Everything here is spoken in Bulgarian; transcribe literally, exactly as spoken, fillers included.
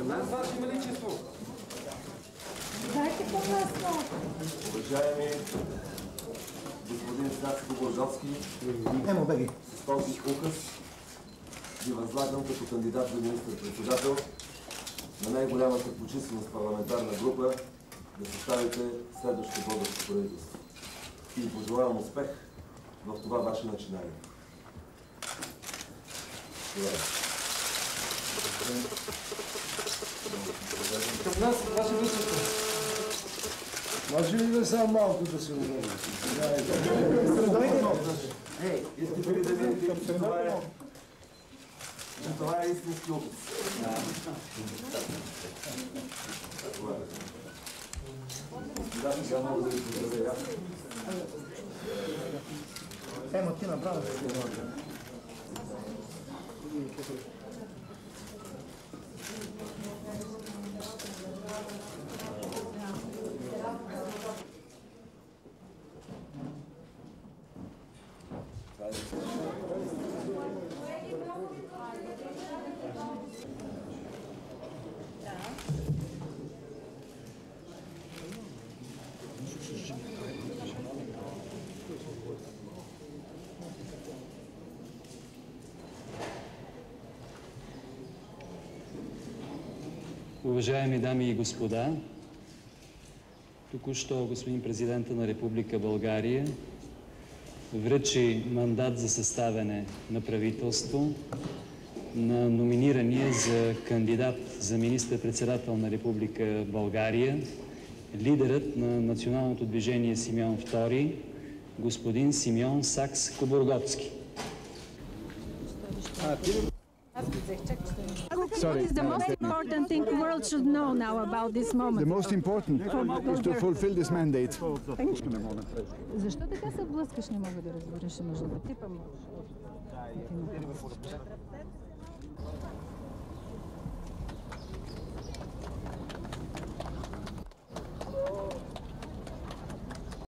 нас, Ваше Величество. Дайте по-гласно. Уважаеми господин Стацко Боржовски, Емо, беги. с този указ ви възлагам като кандидат за министър-председател на най-голямата по численост парламентарна група да съставите следващото българско правителство. И ви пожелавам успех в това ваше начинание. Към нас, Ваше Величество. Може ли да само малко да се удари? Ей, искате ли да видите, че това е, че това е истински указ? Да, сега мога да ви поздравя. Емо, ти направо да се удари. Уважаеми дами и господа, току-що господин президента на Република България връчи мандат за съставяне на правителство на номинирания за кандидат за министър-председател на Република България, лидерът на Националното движение Симеон Втори, господин Симеон Сакскобургготски. Sorry. What is the most important thing the world should know now about this moment? The most important is to fulfill this mandate. Защо така се блъскаш, не мога да разбереш, между да типам.